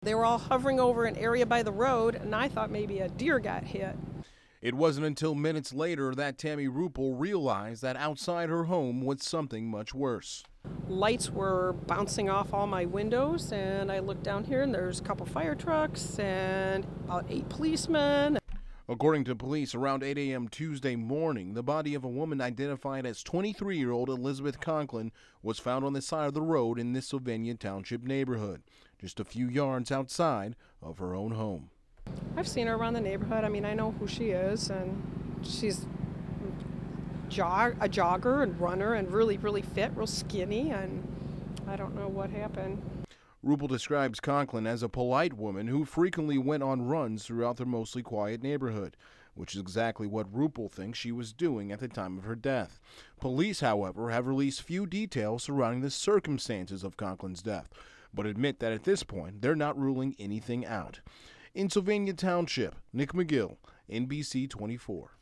They were all hovering over an area by the road, and I thought maybe a deer got hit. It wasn't until minutes later that Tammy Ruppel realized that outside her home was something much worse. Lights were bouncing off all my windows, and I looked down here, and there's a couple fire trucks and about 8 policemen. According to police, around 8 a.m. Tuesday morning, the body of a woman identified as 23-year-old Elizabeth Conklin was found on the side of the road in the Sylvania Township neighborhood, just a few yards outside of her own home. I've seen her around the neighborhood. I mean, I know who she is, and she's a jogger and runner and really, really fit, real skinny, and I don't know what happened. Ruppel describes Conklin as a polite woman who frequently went on runs throughout their mostly quiet neighborhood, which is exactly what Ruppel thinks she was doing at the time of her death. Police, however, have released few details surrounding the circumstances of Conklin's death, but admit that at this point they're not ruling anything out. In Sylvania Township, Nick McGill, NBC 24.